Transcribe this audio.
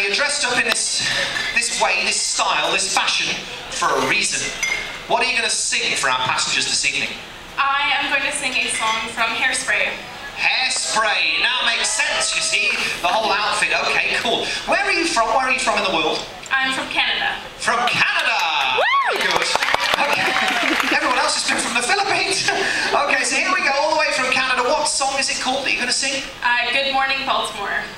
you're dressed up in this way, this style, this fashion, for a reason. What are you going to sing for our passengers this evening? I am going to sing a song from Hairspray. Hairspray. Now it makes sense, you see. The whole outfit. Okay, cool. Where are you from? Where are you from in the world? I'm from Canada. From Canada! Woo! Very good. Okay. Everyone else has been from the Philippines. Okay, so here we go, all the way from Canada. What song is it called that you're going to sing? Good Morning, Baltimore.